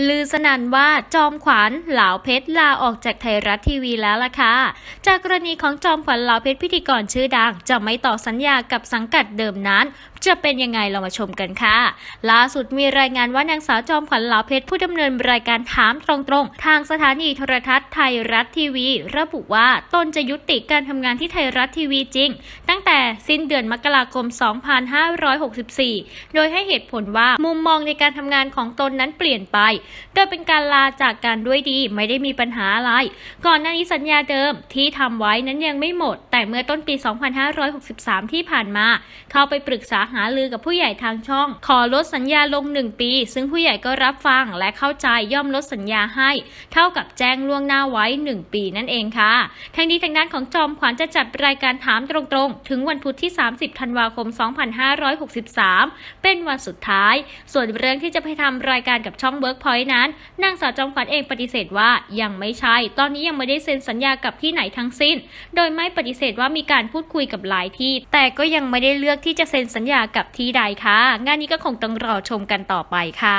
ลือสนั่นว่าจอมขวัญเหลาเพชรลาออกจากไทยรัฐทีวีแล้วล่ะค่ะจากกรณีของจอมขวัญเหลาเพชรพิธีกรชื่อดังจะไม่ต่อสัญญากับสังกัดเดิมนั้นจะเป็นยังไงเรามาชมกันค่ะล่าสุดมีรายงานว่านางสาวจอมขวัญเหลาเพชรผู้ดำเนินรายการถามตรงๆทางสถานีโทรทัศน์ไทยรัฐทีวีระบุว่าตนจะยุติการทำงานที่ไทยรัฐทีวีจริงตั้งแต่สิ้นเดือนมกราคม 2564 โดยให้เหตุผลว่ามุมมองในการทำงานของตนนั้นเปลี่ยนไปโดยเป็นการลาจากการด้วยดีไม่ได้มีปัญหาอะไรก่อนหน้านี้สัญญาเดิมที่ทำไว้นั้นยังไม่หมดแต่เมื่อต้นปี 2563 ที่ผ่านมาเข้าไปปรึกษาหารือกับผู้ใหญ่ทางช่องขอลดสัญญาลง1 ปีซึ่งผู้ใหญ่ก็รับฟังและเข้าใจย่อมลดสัญญาให้เท่ากับแจ้งล่วงหน้าไว้1 ปีนั่นเองค่ะทั้งนี้ทางด้านของจอมขวัญจะจัดรายการถามตรงๆถึงวันพุธที่ 30 ธันวาคม 2563 เป็นวันสุดท้ายส่วนเรื่องที่จะไปทำรายการกับช่องเวิร์กพอยต์นั้นนางสาวจอมขวัญเองปฏิเสธว่ายังไม่ใช่ตอนนี้ยังไม่ได้เซ็นสัญญากับที่ไหนทั้งสิ้นโดยไม่ปฏิเสธว่ามีการพูดคุยกับหลายที่แต่ก็ยังไม่ได้เลือกที่จะเซ็นสัญญากับที่ใดค่ะงานนี้ก็คงต้องรอชมกันต่อไปค่ะ